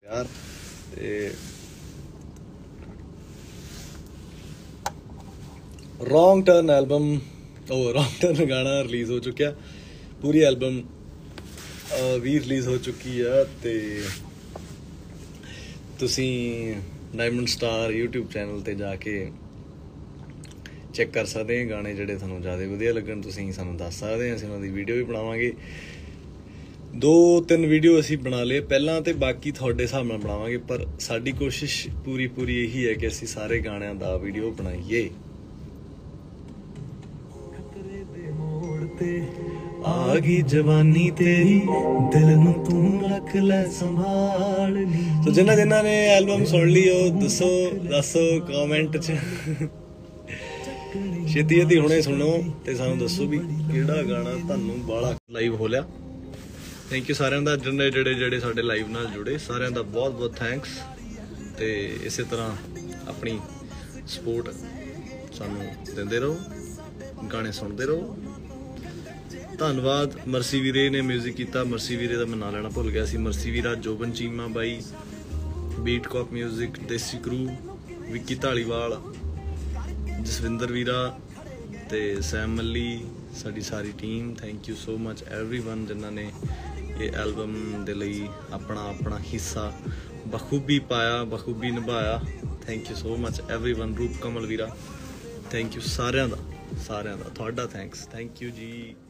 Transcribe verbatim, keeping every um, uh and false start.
यार ते wrong turn album ओ रॉन्ग टर्न गाना रिलीज़ हो चुका, पूरी एल्बम भी रिलीज़ हो चुकी है। तो तुसी डायमंड स्टार यूट्यूब चैनल ते जाके चेक कर सकते हैं गाने जिहड़े तुहानूं ज़्यादा वधिया लगन, तुसीं सानूं दस सकते हैं, असीं उन्हां दी वीडियो भी बनावांगे। दो तीन वीडियो असीं बना लए पहलां ते बाकी तुहाडे हिसाब नाल बनावांगे, पर साडी कोशिश पूरी पूरी यही है कि असीं सारे गाणिਆਂ दा वीडियो बनाईए। आ गई जवानी तेरी दिल नूं तू रख ले संभाल ली। तो जिन्हां जिन्हां ने एल्बम सुन ली हो दसो दसो कमेंट च छेती छेती हुणे सुनो ते सानूं दसो भी किहड़ा गाना तुहानूं बाला लाइव हो लिया। थैंक यू सारिਆਂ ਦਾ जिन्ने ਜਿਹੜੇ ਜਿਹੜੇ ਸਾਡੇ ਲਾਈਵ ਨਾਲ ਜੁੜੇ ਸਾਰਿਆਂ ਦਾ ਬਹੁਤ ਬਹੁਤ ਥੈਂਕਸ। ਤੇ ਇਸੇ ਤਰ੍ਹਾਂ ਆਪਣੀ ਸਪੋਰਟ ਸਾਨੂੰ ਦਿੰਦੇ ਰਹੋ, ਗਾਣੇ ਸੁਣਦੇ ਰਹੋ। ਧੰਨਵਾਦ ਮਰਸੀ ਵੀਰੇ ਨੇ ਮਿਊਜ਼ਿਕ ਕੀਤਾ, ਮਰਸੀ ਵੀਰੇ ਦਾ ਮੈਂ ਨਾਂ ਲੈਣਾ ਭੁੱਲ ਗਿਆ ਸੀ। ਮਰਸੀ ਵੀਰਾ, ਜੋਬਨ ਚੀਮਾ ਬਾਈ, beat cop music, Desi crew, Vicky Dhaliwal, Jaswinder ਵੀਰਾ ਤੇ ਸੈਮ ਮੱਲੀ, ਸਾਡੀ ਸਾਰੀ team. Thank you so much everyone ਜਿਨ੍ਹਾਂ ਨੇ ਇਹ ਐਲਬਮ ਦੇ ਲਈ ਆਪਣਾ ਆਪਣਾ ਹਿੱਸਾ ਬਖੂਬੀ ਪਾਇਆ, ਬਖੂਬੀ ਨਿਭਾਇਆ। Thank you so much everyone. Roop Kamal vera, thank you ਸਾਰਿਆਂ ਦਾ ਸਾਰਿਆਂ ਦਾ ਤੁਹਾਡਾ ਥੈਂਕਸ। ਥੈਂਕ ਯੂ ਜੀ।